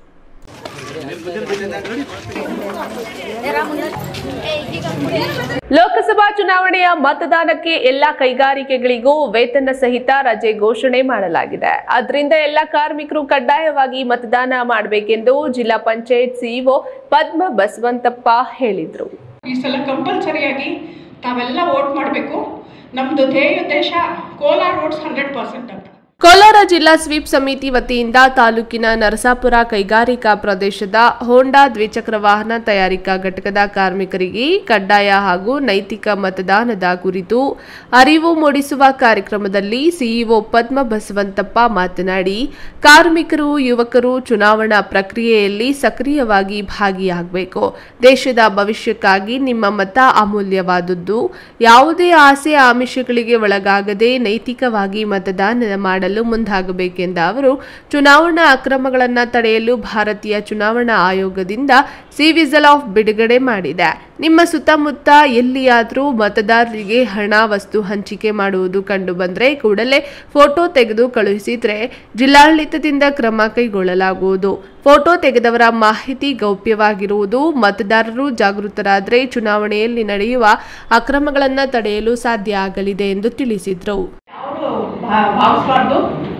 ಲೋಕಸಭಾ ಚುನಾವಣೆಯ ಮತದಾನಕ್ಕೆ ಎಲ್ಲ ಕೈಗಾರಿಕೆಗಳಿಗೂ ವೇತನ ಸಹಿತ ರಜೆ ಘೋಷಣೆ ಮಾಡಲಾಗಿದೆ. ಅದರಿಂದ ಎಲ್ಲ ಕಾರ್ಮಿಕರು ಕಡ್ಡಾಯವಾಗಿ ಮತದಾನ ಮಾಡಬೇಕೆಂದು ಜಿಲ್ಲಾ ಪಂಚಾಯತ್ ಸಿಇಒ ಪದ್ಮ ಬಸವಂತಪ್ಪ ಹೇಳಿದರು. ಈ ಸಲ ಕಂಪಲ್ಸರಿಯಾಗಿ ತಾವೆಲ್ಲ ವೋಟ್ ಮಾಡಬೇಕು. ನಮ್ದು ಧ್ಯೇಯ ಉದ್ದೇಶ ಕೋಲಾರ ವೋಟ್ಸ್ 100% ಅಂತ. ಕೋಲಾರ ಜಿಲ್ಲಾ ಸ್ವೀಪ್ ಸಮಿತಿ ವತಿಯಿಂದ ತಾಲೂಕಿನ ನರಸಾಪುರ ಕೈಗಾರಿಕಾ ಪ್ರದೇಶದ ಹೋಂಡಾ ದ್ವಿಚಕ್ರ ವಾಹನ ತಯಾರಿಕಾ ಘಟಕದ ಕಾರ್ಮಿಕರಿಗೆ ಕಡ್ಡಾಯ ಹಾಗೂ ನೈತಿಕ ಮತದಾನದ ಕುರಿತು ಅರಿವು ಮೂಡಿಸುವ ಕಾರ್ಯಕ್ರಮದಲ್ಲಿ ಸಿಇಒ ಪದ್ಮ ಬಸವಂತಪ್ಪ ಮಾತನಾಡಿ, ಕಾರ್ಮಿಕರು, ಯುವಕರು ಚುನಾವಣಾ ಪ್ರಕ್ರಿಯೆಯಲ್ಲಿ ಸಕ್ರಿಯವಾಗಿ ಭಾಗಿಯಾಗಬೇಕು. ದೇಶದ ಭವಿಷ್ಯಕ್ಕಾಗಿ ನಿಮ್ಮ ಮತ ಅಮೂಲ್ಯವಾದದ್ದು. ಯಾವುದೇ ಆಸೆ ಆಮಿಷಗಳಿಗೆ ಒಳಗಾಗದೆ ನೈತಿಕವಾಗಿ ಮತದಾನ ಮಾಡಲು ಮುಂದಾಗಬೇಕೆಂದ ಅವರು, ಚುನಾವಣಾ ಅಕ್ರಮಗಳನ್ನು ತಡೆಯಲು ಭಾರತೀಯ ಚುನಾವಣಾ ಆಯೋಗದಿಂದ ಸಿ ವಿಜಿಲ್ ಆಫ್ ಬಿಡುಗಡೆ ಮಾಡಿದೆ. ನಿಮ್ಮ ಸುತ್ತಮುತ್ತ ಎಲ್ಲಿಯಾದರೂ ಮತದಾರರಿಗೆ ಹಣ, ವಸ್ತು ಹಂಚಿಕೆ ಮಾಡುವುದು ಕಂಡುಬಂದರೆ ಕೂಡಲೇ ಫೋಟೋ ತೆಗೆದು ಕಳುಹಿಸಿದರೆ ಜಿಲ್ಲಾಡಳಿತದಿಂದ ಕ್ರಮ ಕೈಗೊಳ್ಳಲಾಗುವುದು. ಫೋಟೋ ತೆಗೆದವರ ಮಾಹಿತಿ ಗೌಪ್ಯವಾಗಿರುವುದು. ಮತದಾರರು ಜಾಗೃತರಾದರೆ ಚುನಾವಣೆಯಲ್ಲಿ ನಡೆಯುವ ಅಕ್ರಮಗಳನ್ನು ತಡೆಯಲು ಸಾಧ್ಯ ಆಗಲಿದೆ ಎಂದು ತಿಳಿಸಿದರು. ಭಾವಿಸಬಾರ್ದು.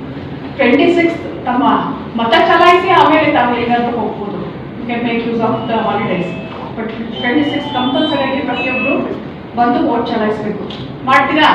26 ತಮ್ಮ ಮತ ಚಲಾಯಿಸಿ ಆಮೇಲೆ ತಾವು ಎಲ್ಲಿಗಾದ್ರೂ ಹೋಗ್ಬೋದು. You can make use of the holidays. But 26 ಕಂಪಲ್ಸರಿಯಾಗಿ ಪ್ರತಿಯೊಬ್ಬರು ಬಂದು ವೋಟ್ ಚಲಾಯಿಸಬೇಕು. ಮಾಡ್ತೀರಾ?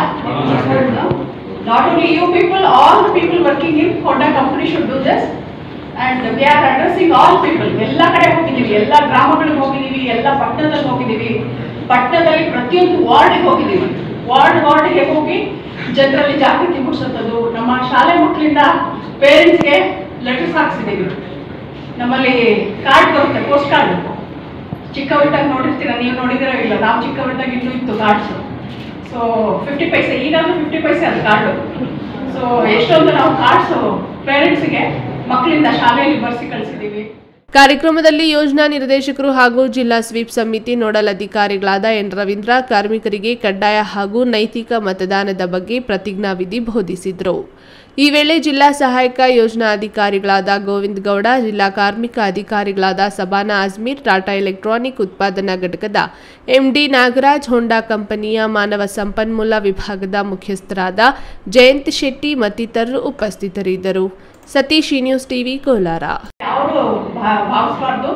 Not only you people, all the people working in Honda company should do this. And we are addressing all people. ಎಲ್ಲ ಕಡೆ ಹೋಗಿದ್ದೀವಿ, ಎಲ್ಲ ಗ್ರಾಮಗಳಿಗೆ ಹೋಗಿದ್ದೀವಿ, ಎಲ್ಲ ಪಟ್ಟಣದಲ್ಲಿ ಹೋಗಿದ್ದೀವಿ. ಪಟ್ಟಣದಲ್ಲಿ ಪ್ರತಿಯೊಂದು ವಾರ್ಡಿಗೆ ಹೋಗಿದ್ದೀವಿ. ವಾರ್ಡ್ಗೆ ಹೋಗಿ ಜನರಲ್ಲಿ ಜಾಗೃತಿ ಮೂಡಿಸೋದು. ನಮ್ಮ ಶಾಲೆ ಮಕ್ಕಳಿಂದ ಪೇರೆಂಟ್ಸ್ಗೆ ಲೆಟರ್ಸ್ ಹಾಕ್ಸಿದ್ದೀವಿ. ನಮ್ಮಲ್ಲಿ ಕಾರ್ಡ್ ಬರುತ್ತೆ, ಪೋಸ್ಟ್ ಕಾರ್ಡ್. ಚಿಕ್ಕವರಿದ್ದಾಗ ನೋಡಿರ್ತೀರ, ನೀವು ನೋಡಿದಿರೋ ಇಲ್ಲ, ನಾವು ಚಿಕ್ಕವರಿದ್ದಾಗ ಇನ್ನೂ ಇತ್ತು ಕಾರ್ಡ್ಸು. ಸೊ 50 ಪೈಸೆ, ಈಗಾಗಲೂ 50 ಪೈಸೆ ಅದು ಕಾರ್ಡು. ಸೊ ಎಷ್ಟೊಂದು ನಾವು ಕಾರ್ಡ್ಸು ಪೇರೆಂಟ್ಸ್ಗೆ ಮಕ್ಕಳಿಂದ ಶಾಲೆಯಲ್ಲಿ ಬರ್ಸಿ ಕಳಿಸಿದ್ದೀವಿ. ಕಾರ್ಯಕ್ರಮದಲ್ಲಿ ಯೋಜನಾ ನಿರ್ದೇಶಕರು ಹಾಗೂ ಜಿಲ್ಲಾ ಸ್ವೀಪ್ ಸಮಿತಿ ನೋಡಲ್ ಅಧಿಕಾರಿಗಳಾದ ಎನ್ ರವೀಂದ್ರ ಕಾರ್ಮಿಕರಿಗೆ ಕಡ್ಡಾಯ ಹಾಗೂ ನೈತಿಕ ಮತದಾನದ ಬಗ್ಗೆ ಪ್ರತಿಜ್ಞಾ ವಿಧಿ ಬೋಧಿಸಿದರು. ಈ ವೇಳೆ ಜಿಲ್ಲಾ ಸಹಾಯಕ ಯೋಜನಾ ಅಧಿಕಾರಿಗಳಾದ ಗೋವಿಂದ ಗೌಡ, ಜಿಲ್ಲಾ ಕಾರ್ಮಿಕ ಅಧಿಕಾರಿಗಳಾದ ಸಬಾನಾ ಅಜ್ಮೀರ್, ಟಾಟಾ ಎಲೆಕ್ಟ್ರಾನಿಕ್ ಉತ್ಪಾದನಾ ಘಟಕದ ಎಂಡಿ ನಾಗರಾಜ್, ಹೋಂಡಾ ಕಂಪನಿಯ ಮಾನವ ಸಂಪನ್ಮೂಲ ವಿಭಾಗದ ಮುಖ್ಯಸ್ಥರಾದ ಜಯಂತ್ ಶೆಟ್ಟಿ ಮತ್ತಿತರರು ಉಪಸ್ಥಿತರಿದ್ದರು. ಸತೀಶ್, ಈ ನ್ಯೂಸ್ ಟಿವಿ, ಕೋಲಾರ. ಅವರು ಭಾವಿಸಬಾರ್ದು.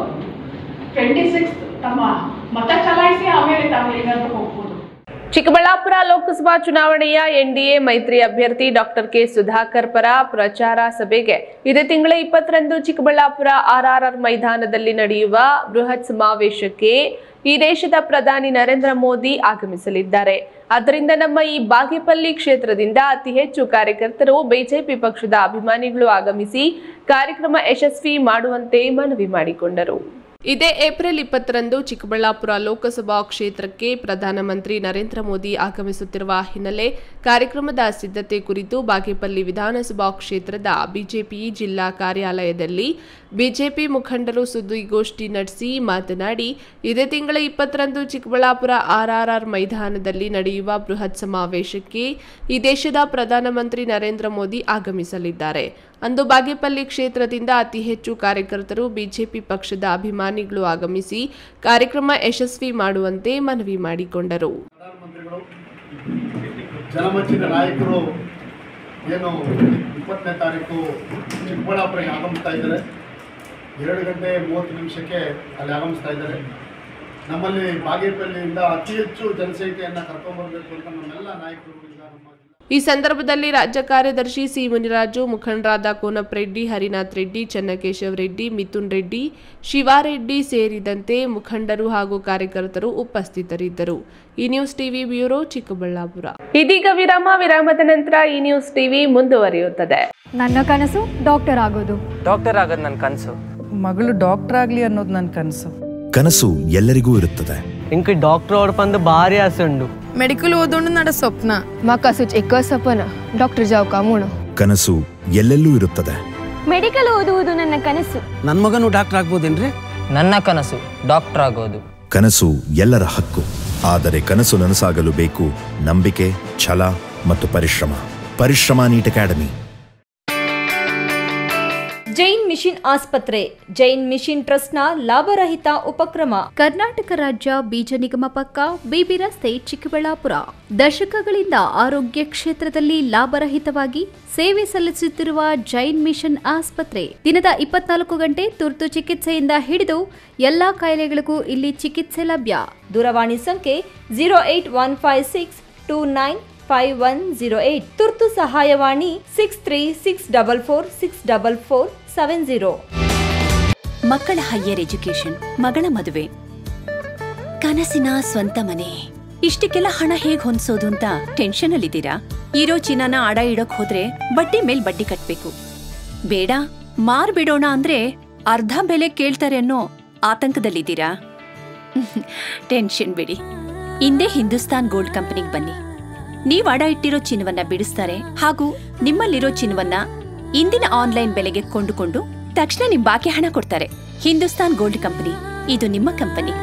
26 ತಮ್ಮ ಮತ ಚಲಾಯಿಸಿ ಆಮೇಲೆ ತಾವು ಎಲ್ಲಿಗಾದ್ರೂ ಹೋಗ್ಬೋದು. ಚಿಕ್ಕಬಳ್ಳಾಪುರ ಲೋಕಸಭಾ ಚುನಾವಣೆಯ ಎನ್ಡಿಎ ಮೈತ್ರಿ ಅಭ್ಯರ್ಥಿ ಡಾಕ್ಟರ್ ಕೆ ಸುಧಾಕರ್ ಪರ ಪ್ರಚಾರ ಸಭೆಗೆ ಇದೇ ತಿಂಗಳ 20ರಂದು ಚಿಕ್ಕಬಳ್ಳಾಪುರ ಆರ್ಆರ್ಆರ್ ಮೈದಾನದಲ್ಲಿ ನಡೆಯುವ ಬೃಹತ್ ಸಮಾವೇಶಕ್ಕೆ ಈ ದೇಶದ ಪ್ರಧಾನಿ ನರೇಂದ್ರ ಮೋದಿ ಆಗಮಿಸಲಿದ್ದಾರೆ. ಆದ್ದರಿಂದ ನಮ್ಮ ಈ ಬಾಗೇಪಲ್ಲಿ ಕ್ಷೇತ್ರದಿಂದ ಅತಿ ಹೆಚ್ಚು ಕಾರ್ಯಕರ್ತರು ಬಿಜೆಪಿ ಪಕ್ಷದ ಅಭಿಮಾನಿಗಳು ಆಗಮಿಸಿ ಕಾರ್ಯಕ್ರಮ ಯಶಸ್ವಿ ಮಾಡುವಂತೆ ಮನವಿ ಮಾಡಿಕೊಂಡರು. ಇದೇ ಏಪ್ರಿಲ್ 20ರಂದು ಚಿಕ್ಕಬಳ್ಳಾಪುರ ಲೋಕಸಭಾ ಕ್ಷೇತ್ರಕ್ಕೆ ಪ್ರಧಾನಮಂತ್ರಿ ನರೇಂದ್ರ ಮೋದಿ ಆಗಮಿಸುತ್ತಿರುವ ಹಿನ್ನೆಲೆ ಕಾರ್ಯಕ್ರಮದ ಸಿದ್ಧತೆ ಕುರಿತು ಬಾಗೇಪಲ್ಲಿ ವಿಧಾನಸಭಾ ಕ್ಷೇತ್ರದ ಬಿಜೆಪಿ ಜಿಲ್ಲಾ ಕಾರ್ಯಾಲಯದಲ್ಲಿ ಬಿಜೆಪಿ ಮುಖಂಡರು ಸುದ್ದಿಗೋಷ್ಠಿ ನಡೆಸಿ ಮಾತನಾಡಿ, ಇದೇ ತಿಂಗಳ 20ರಂದು ಚಿಕ್ಕಬಳ್ಳಾಪುರ ಆರ್ಆರ್ಆರ್ ಮೈದಾನದಲ್ಲಿ ನಡೆಯುವ ಬೃಹತ್ ಸಮಾವೇಶಕ್ಕೆ ಈ ದೇಶದ ಪ್ರಧಾನಮಂತ್ರಿ ನರೇಂದ್ರ ಮೋದಿ ಆಗಮಿಸಲಿದ್ದಾರೆ. ಅಂದು ಬಾಗೇಪಲ್ಲಿ ಕ್ಷೇತ್ರದಿಂದ ಅತಿ ಹೆಚ್ಚು ಕಾರ್ಯಕರ್ತರು ಬಿಜೆಪಿ ಪಕ್ಷದ ಅಭಿಮಾನಿಗಳು ಆಗಮಿಸಿ ಕಾರ್ಯಕ್ರಮ ಯಶಸ್ವಿ ಮಾಡುವಂತೆ ಮನವಿ ಮಾಡಿಕೊಂಡರು. ಜನಮೆಚ್ಚಿನ ನಾಯಕರು ಏನು 20ನೇ ತಾರೀಕು ಚಿಕ್ಕಬಳ್ಳಾಪುರಕ್ಕೆ ಆಗಮಿಸ್ತಾ ಇದ್ದಾರೆ. 2 ಗಂಟೆ 30 ನಿಮಿಷಕ್ಕೆ ಅಲ್ಲಿ ಆಗಮಿಸ್ತಾ ಇದ್ದಾರೆ. ನಮ್ಮಲ್ಲಿ ಬಾಗೇಪಲ್ಲಿಯಿಂದ ಅತಿ ಹೆಚ್ಚು ಜನಸಂಖ್ಯೆಯನ್ನು ಕರ್ಕೊಂಡ್ಬರ್ಬೇಕು ಅಂತ ನಮ್ಮೆಲ್ಲ ನಾಯಕರು ಈ ಸಂದರ್ಭದಲ್ಲಿ ರಾಜ್ಯ ಕಾರ್ಯದರ್ಶಿ ಸಿ ಮುನಿರಾಜು, ಮುಖಂಡರಾದ ಕೋನಪ್ ರೆಡ್ಡಿ, ಹರಿನಾಥ್ ರೆಡ್ಡಿ, ಚನ್ನಕೇಶವ್ ರೆಡ್ಡಿ, ಮಿಥುನ್ ರೆಡ್ಡಿ, ಶಿವಾರೆಡ್ಡಿ ಸೇರಿದಂತೆ ಮುಖಂಡರು ಹಾಗೂ ಕಾರ್ಯಕರ್ತರು ಉಪಸ್ಥಿತರಿದ್ದರು. ಈ ನ್ಯೂಸ್ ಟಿವಿ ಬ್ಯೂರೋ, ಚಿಕ್ಕಬಳ್ಳಾಪುರ. ಇದೀಗ ವಿರಾಮದ ನಂತರ ಈ ನ್ಯೂಸ್ ಟಿವಿ ಮುಂದುವರಿಯುತ್ತದೆ. ನನ್ನ ಕನಸು ಡಾಕ್ಟರ್ ಆಗೋದು. ಡಾಕ್ಟರ್ ಆಗೋದು ನನ್ನ ಕನಸು. ಮಗಳು ಡಾಕ್ಟರ್ ಆಗ್ಲಿ ಅನ್ನೋದು ನನ್ನ ಕನಸು. ಕನಸು ಎಲ್ಲರಿಗೂ ಇರುತ್ತದೆ. ಇಂಕ ಡಾಕ್ಟರ್ ಓಡ್ಪಂದು ಭಾರಿ ಆಸೆ ಉಂಡು. ಮೆಡಿಕಲ್ ಓದೋಣ ನಡ ಸ್ವಪ್ನ. ಮಕ್ಕಸುಚ್ ಎಕ್ಕ ಸಪನ ಡಾಕ್ಟರ್ ಜಾವ್ ಕಾಮೂಣ. ಕನಸು ಎಲ್ಲೆಲ್ಲೂ ಇರುತ್ತದೆ. ಮೆಡಿಕಲ್ ಓದುವುದು ನನ್ನ ಕನಸು. ನನ್ನ ಮಗನು ಡಾಕ್ಟರ್ ಆಗ್ಬೋದೇನ್ರಿ? ನನ್ನ ಕನಸು ಡಾಕ್ಟರ್ ಆಗೋದು. ಕನಸು ಎಲ್ಲರ ಹಕ್ಕು. ಆದರೆ ಕನಸು ನನಸಾಗಲು ಬೇಕು ನಂಬಿಕೆ, ಛಲ ಮತ್ತು ಪರಿಶ್ರಮ. Neat academy. ಜೈನ್ ಮಿಷನ್ ಆಸ್ಪತ್ರೆ, ಜೈನ್ ಮಿಷನ್ ಟ್ರಸ್ಟ್ನ ಲಾಭರಹಿತ ಉಪಕ್ರಮ. ಕರ್ನಾಟಕ ರಾಜ್ಯ ಬೀಜ ನಿಗಮ ಪಕ್ಕ, ಬಿಬಿ ರಸ್ತೆ, ಚಿಕ್ಕಬಳ್ಳಾಪುರ. ದಶಕಗಳಿಂದ ಆರೋಗ್ಯ ಕ್ಷೇತ್ರದಲ್ಲಿ ಲಾಭರಹಿತವಾಗಿ ಸೇವೆ ಸಲ್ಲಿಸುತ್ತಿರುವ ಜೈನ್ ಮಿಷನ್ ಆಸ್ಪತ್ರೆ ದಿನದ 24 ಗಂಟೆ ತುರ್ತು ಚಿಕಿತ್ಸೆಯಿಂದ ಹಿಡಿದು ಎಲ್ಲಾ ಕಾಯಿಲೆಗಳಿಗೂ ಇಲ್ಲಿ ಚಿಕಿತ್ಸೆ ಲಭ್ಯ. ದೂರವಾಣಿ ಸಂಖ್ಯೆ 08156295108. ತುರ್ತು ಸಹಾಯವಾಣಿ 6364464470. ಮಕ್ಕಳ ಹೈಯರ್ ಎಜುಕೇಶನ್, ಮಗಳ ಮದುವೆ, ಕನಸಿನ ಸ್ವಂತ ಮನೆ, ಇಷ್ಟಕ್ಕೆಲ್ಲ ಹಣ ಹೇಗ್ ಹೊಂದಿಸೋದು ಅಂತ ಟೆನ್ಷನ್ ಅಲ್ಲಿದ್ದೀರಾ? ಇರೋ ಚಿನ್ನನ ಅಡ ಇಡೋಕ್ ಹೋದ್ರೆ ಬಡ್ಡಿ ಮೇಲ್ ಬಡ್ಡಿ ಕಟ್ಬೇಕು. ಬೇಡ, ಮಾರ್ಬಿಡೋಣ ಅಂದ್ರೆ ಅರ್ಧ ಬೆಲೆ ಕೇಳ್ತಾರೆ ಅನ್ನೋ ಆತಂಕದಲ್ಲಿದ್ದೀರಾ? ಟೆನ್ಷನ್ ಬಿಡಿ, ಇಂದೇ ಹಿಂದೂಸ್ತಾನ್ ಗೋಲ್ಡ್ ಕಂಪನಿಗೆ ಬನ್ನಿ. ನೀವು ಅಡ ಇಟ್ಟಿರೋ ಚಿನ್ನವನ್ನ ಬಿಡಿಸ್ತಾರೆ ಹಾಗೂ ನಿಮ್ಮಲ್ಲಿರೋ ಚಿನ್ನವನ್ನ ಇಂದಿನ ಆನ್ಲೈನ್ ಬೆಲೆಗೆ ಕೊಂಡುಕೊಂಡು ತಕ್ಷಣ ನಿಮ್ ಬಾಕಿ ಹಣ ಕೊಡ್ತಾರೆ. ಹಿಂದೂಸ್ತಾನ್ ಗೋಲ್ಡ್ ಕಂಪನಿ, ಇದು ನಿಮ್ಮ company.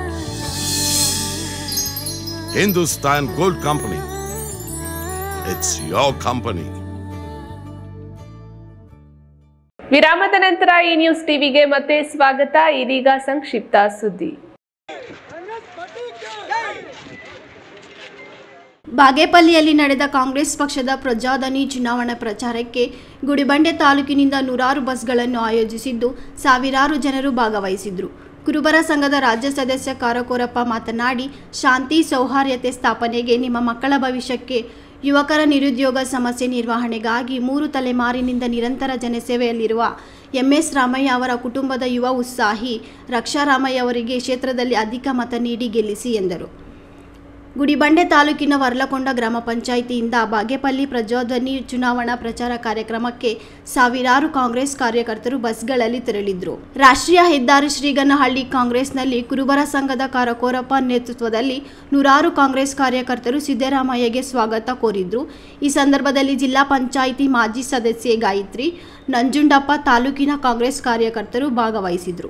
Hindustan gold company, it's your company. ವಿರಾಮದ ನಂತರ ಈ ನ್ಯೂಸ್ ಟಿವಿಗೆ ಮತ್ತೆ ಸ್ವಾಗತ. ಇದೀಗ ಸಂಕ್ಷಿಪ್ತ ಸುದ್ದಿ. ಬಾಗೇಪಲ್ಲಿಯಲ್ಲಿ ನಡೆದ ಕಾಂಗ್ರೆಸ್ ಪಕ್ಷದ ಪ್ರಜಾಧನಿ ಚುನಾವಣಾ ಪ್ರಚಾರಕ್ಕೆ ಗುಡಿಬಂಡೆ ತಾಲೂಕಿನಿಂದ ನೂರಾರು ಬಸ್ಗಳನ್ನು ಆಯೋಜಿಸಿದ್ದು ಸಾವಿರಾರು ಜನರು ಭಾಗವಹಿಸಿದ್ರು. ಕುರುಬರ ಸಂಘದ ರಾಜ್ಯ ಸದಸ್ಯ ಕಾರಕೋರಪ್ಪ ಮಾತನಾಡಿ, ಶಾಂತಿ ಸೌಹಾರ್ದತೆ ಸ್ಥಾಪನೆಗೆ, ನಿಮ್ಮ ಮಕ್ಕಳ ಭವಿಷ್ಯಕ್ಕೆ, ಯುವಕರ ನಿರುದ್ಯೋಗ ಸಮಸ್ಯೆ ನಿರ್ವಹಣೆಗಾಗಿ 3 ತಲೆಮಾರಿನಿಂದ ನಿರಂತರ ಜನಸೇವೆಯಲ್ಲಿರುವ MS ರಾಮಯ್ಯ ಅವರ ಕುಟುಂಬದ ಯುವ ಉತ್ಸಾಹಿ ರಕ್ಷಾ ರಾಮಯ್ಯ ಅವರಿಗೆ ಕ್ಷೇತ್ರದಲ್ಲಿ ಅಧಿಕ ಮತ ನೀಡಿ ಗೆಲ್ಲಿಸಿ ಎಂದರು. ಗುಡಿಬಂಡೆ ತಾಲೂಕಿನ ವರ್ಲಕೊಂಡ ಗ್ರಾಮ ಪಂಚಾಯಿತಿಯಿಂದ ಬಾಗೇಪಲ್ಲಿ ಪ್ರಜಾಧ್ವನಿ ಚುನಾವಣಾ ಪ್ರಚಾರ ಕಾರ್ಯಕ್ರಮಕ್ಕೆ ಸಾವಿರಾರು ಕಾಂಗ್ರೆಸ್ ಕಾರ್ಯಕರ್ತರು ಬಸ್ಗಳಲ್ಲಿ ತೆರಳಿದ್ರು. ರಾಷ್ಟ್ರೀಯ ಹೆದ್ದಾರಿ ಶ್ರೀಗನಹಳ್ಳಿ ಕಾಂಗ್ರೆಸ್ನಲ್ಲಿ ಕುರುಬರ ಸಂಘದ ಕಾರಕೋರಪ್ಪ ನೇತೃತ್ವದಲ್ಲಿ ನೂರಾರು ಕಾಂಗ್ರೆಸ್ ಕಾರ್ಯಕರ್ತರು ಸಿದ್ದರಾಮಯ್ಯಗೆ ಸ್ವಾಗತ ಕೋರಿದ್ರು. ಈ ಸಂದರ್ಭದಲ್ಲಿ ಜಿಲ್ಲಾ ಪಂಚಾಯಿತಿ ಮಾಜಿ ಸದಸ್ಯೆ ಗಾಯತ್ರಿ, ನಂಜುಂಡಪ್ಪ, ತಾಲೂಕಿನ ಕಾಂಗ್ರೆಸ್ ಕಾರ್ಯಕರ್ತರು ಭಾಗವಹಿಸಿದ್ರು.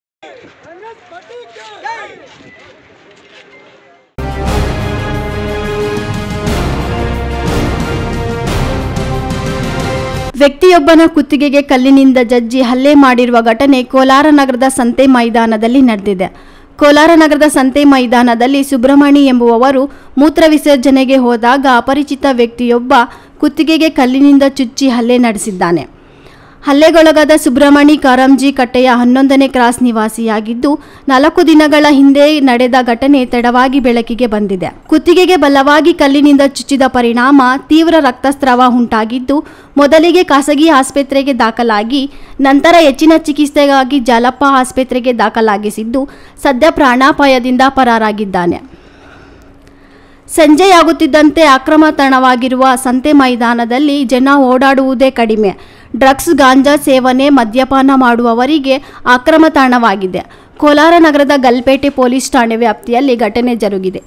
ವ್ಯಕ್ತಿಯೊಬ್ಬನ ಕುತ್ತಿಗೆಗೆ ಕಲ್ಲಿನಿಂದ ಜಜ್ಜಿ ಹಲ್ಲೆ ಮಾಡಿರುವ ಘಟನೆ ಕೋಲಾರ ನಗರದ ಸಂತೆ ಮೈದಾನದಲ್ಲಿ ನಡೆದಿದೆ. ಕೋಲಾರ ನಗರದ ಸಂತೆ ಮೈದಾನದಲ್ಲಿ ಸುಬ್ರಹ್ಮಣಿ ಎಂಬುವವರು ಮೂತ್ರ ವಿಸರ್ಜನೆಗೆ ಹೋದಾಗ ಅಪರಿಚಿತ ವ್ಯಕ್ತಿಯೊಬ್ಬ ಕುತ್ತಿಗೆಗೆ ಕಲ್ಲಿನಿಂದ ಚುಚ್ಚಿ ಹಲ್ಲೆ ನಡೆಸಿದ್ದಾನೆ. ಹಲ್ಲೆಗೊಳಗಾದ ಸುಬ್ರಹ್ಮಣಿ ಕಾರಂಜಿ ಕಟ್ಟೆಯ 11ನೇ ಕ್ರಾಸ್ ನಿವಾಸಿಯಾಗಿದ್ದು 4 ದಿನಗಳ ಹಿಂದೆ ನಡೆದ ಘಟನೆ ತಡವಾಗಿ ಬೆಳಕಿಗೆ ಬಂದಿದೆ. ಕುತ್ತಿಗೆಗೆ ಬಲವಾಗಿ ಕಲ್ಲಿನಿಂದ ಚುಚ್ಚಿದ ಪರಿಣಾಮ ತೀವ್ರ ರಕ್ತಸ್ರಾವ ಉಂಟಾಗಿದ್ದು ಮೊದಲಿಗೆ ಖಾಸಗಿ ಆಸ್ಪತ್ರೆಗೆ ದಾಖಲಾಗಿ ನಂತರ ಹೆಚ್ಚಿನ ಚಿಕಿತ್ಸೆಗಾಗಿ ಜಾಲಪ್ಪ ಆಸ್ಪತ್ರೆಗೆ ದಾಖಲಾಗಿಸಿದ್ದು ಸದ್ಯ ಪ್ರಾಣಾಪಾಯದಿಂದ ಪರಾರಾಗಿದ್ದಾನೆ. ಸಂಜೆಯಾಗುತ್ತಿದ್ದಂತೆ ಅಕ್ರಮ ತಾಣವಾಗಿರುವ ಸಂತೆ ಮೈದಾನದಲ್ಲಿ ಜನ ಓಡಾಡುವುದೇ ಕಡಿಮೆ. ಡ್ರಗ್ಸ್, ಗಾಂಜಾ ಸೇವನೆ, ಮದ್ಯಪಾನ ಮಾಡುವವರಿಗೆ ಅಕ್ರಮ ತಾಣವಾಗಿದೆ. ಕೋಲಾರ ನಗರದ ಗಲ್ಪೇಟೆ ಪೊಲೀಸ್ ಠಾಣೆ ವ್ಯಾಪ್ತಿಯಲ್ಲಿ ಘಟನೆ ಜರುಗಿದೆ.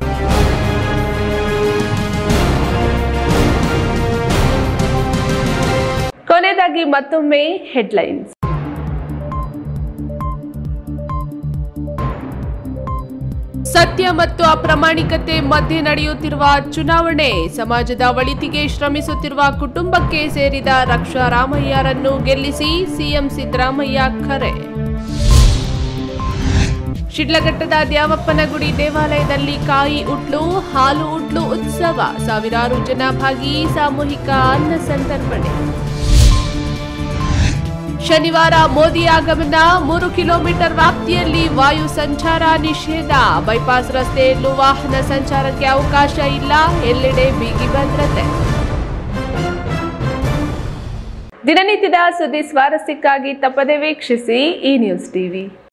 ಕೊನೆಯದಾಗಿ ಮತ್ತೊಮ್ಮೆ ಹೆಡ್ಲೈನ್ಸ್. ಸತ್ಯ ಮತ್ತು ಅಪ್ರಾಮಾಣಿಕತೆ ಮಧ್ಯೆ ನಡೆಯುತ್ತಿರುವ ಚುನಾವಣೆ, ಸಮಾಜದ ಒಳಿತಿಗೆ ಶ್ರಮಿಸುತ್ತಿರುವ ಕುಟುಂಬಕ್ಕೆ ಸೇರಿದ ರಕ್ಷಾ ರಾಮಯ್ಯರನ್ನು ಗೆಲ್ಲಿಸಿ ಸಿಎಂ ಸಿದ್ದರಾಮಯ್ಯ ಕರೆ. ಶಿಡ್ಲಘಟ್ಟದ ದ್ಯಾವಪ್ಪನಗುಡಿ ದೇವಾಲಯದಲ್ಲಿ ಕಾಯಿ ಉಟ್ಲು, ಹಾಲು ಉಟ್ಲು ಉತ್ಸವ, ಸಾವಿರಾರು ಜನ ಭಾಗಿ, ಸಾಮೂಹಿಕ ಅನ್ನ ಸಂತರ್ಪಣೆ. ಶನಿವಾರ ಮೋದಿ ಆಗಮನ 3 ಕಿಲೋಮೀಟರ್ ವ್ಯಾಪ್ತಿಯಲ್ಲಿ ವಾಯು ಸಂಚಾರ ನಿಷೇಧ. ಬೈಪಾಸ್ ರಸ್ತೆಯಲ್ಲೂ ವಾಹನ ಸಂಚಾರಕ್ಕೆ ಅವಕಾಶ ಇಲ್ಲ. ಎಲ್ಲೆಡೆ ಬಿಗಿ ಭದ್ರತೆ. ದಿನನಿತ್ಯದ ಸುದ್ದಿ ಸ್ವಾರಸ್ಯಕ್ಕಾಗಿ ತಪ್ಪದೆ ವೀಕ್ಷಿಸಿ ಈ ನ್ಯೂಸ್ ಟಿವಿ.